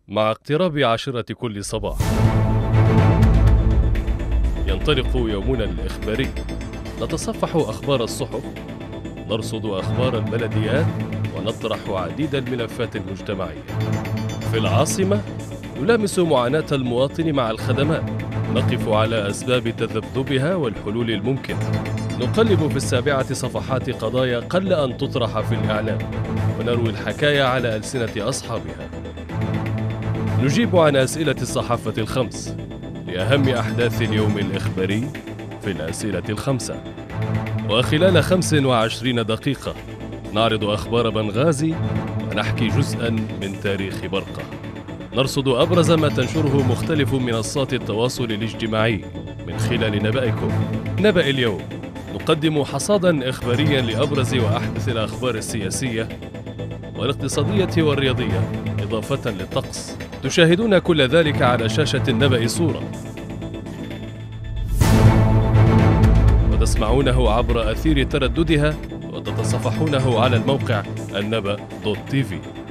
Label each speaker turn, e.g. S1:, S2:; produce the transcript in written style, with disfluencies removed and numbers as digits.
S1: مع اقتراب 10 كل صباح ينطلق يومنا الإخباري. نتصفح أخبار الصحف، نرصد أخبار البلديات، ونطرح عديد الملفات المجتمعية. في العاصمة نلامس معاناة المواطن مع الخدمات، نقف على أسباب تذبذبها والحلول الممكنة. نقلب في السابعة صفحات قضايا قل أن تطرح في الإعلام، ونروي الحكاية على ألسنة أصحابها. نجيب عن أسئلة الصحافة الخمس لأهم أحداث اليوم الإخباري في الأسئلة الخمسة. وخلال 25 دقيقة نعرض أخبار بنغازي ونحكي جزءاً من تاريخ برقة. نرصد أبرز ما تنشره مختلف منصات التواصل الاجتماعي من خلال نبأكم. نبأ اليوم نقدم حصاداً إخبارياً لأبرز وأحدث الأخبار السياسية والاقتصادية والرياضية، إضافة للطقس. تشاهدون كل ذلك على شاشة النبأ صورة، وتسمعونه عبر أثير ترددها، وتتصفحونه على الموقع النبأ.tv.